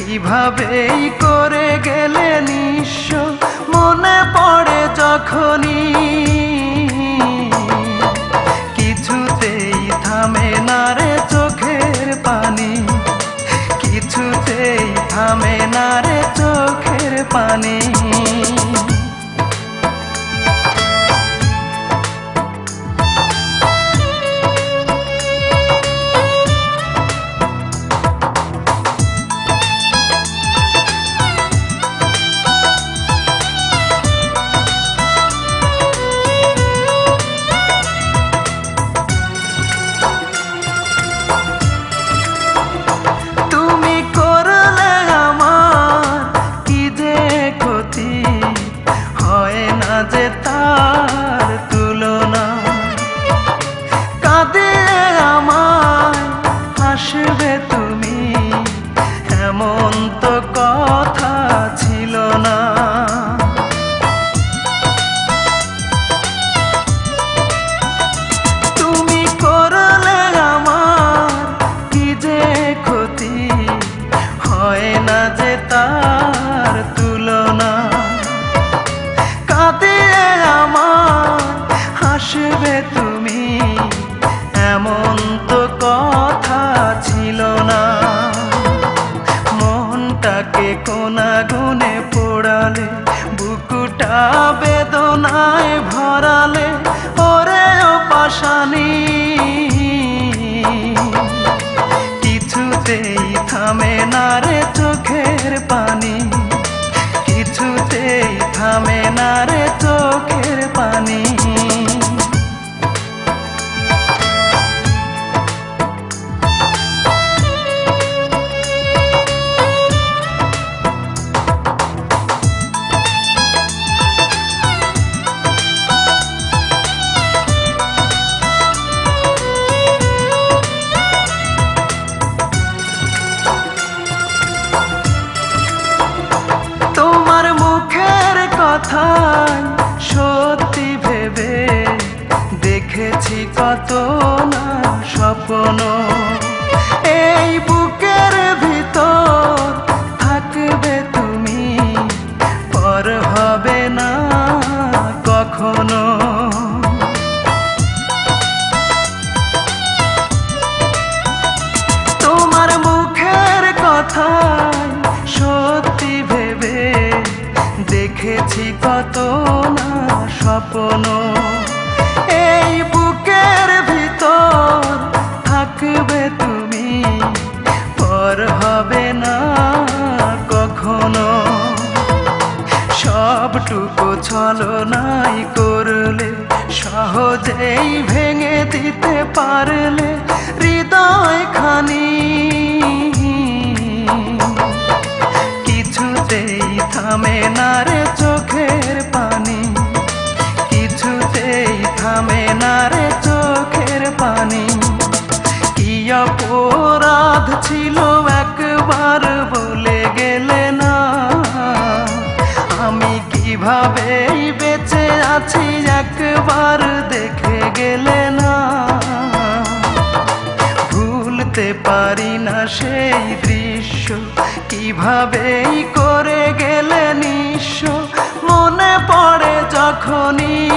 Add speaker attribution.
Speaker 1: কিভাবেই করে গেলে নিঃস্ব মনে পড়ে যখনই কিছুতেই থামে না রে চোখের পানি কিছুতেই থামে না রে চোখের পানি যে তার তুলনা কাঁদিয়ে আমায় হাসবে তুমি এমন তো কথা ছিল না তুমি করলে আমার কি যে ক্ষতি হয় না যে তার তুলনা কাঁদিয়ে আমার হাসবে তুমি এমন তো কথা ছিল না মনটাকে কোনা গুনে পোড়ালে বুকুটা বেদনায় ভরালে ওরে ও পাশানি কিছুতেই থামে না রে চোখের পানি কিছুতেই থামে না রে চোখের পানি তোমার মুখের কথাই সত্যি ভেবে দেখেছি কত না স্বপ্ন এই বুকের ভিতর থাকবে তুমি পর হবে না কখনো তোমার মুখের কথাই সত্যি ভেবে দেখেছি কত না স্বপ্ন এই বুকের ভিতর থাকবে তুমি পর হবে না কখনো সবটুকু ছলনাই করলে সহজেই ভেঙে দিতে পারলে হৃদয় খানি কিছুতেই থামে না রে চোখের পানি কিছুতেই থামে না রে চোখের পানি কি অপরাধ ছিল একবার বলে গেলে না আমি কিভাবেই বেঁচে আছি একবার দেখে গেলে না ভুলতে পারি না সেই দৃশ্য কিভাবেই করে গেলে নিঃস্ব মনে পড়ে যখনই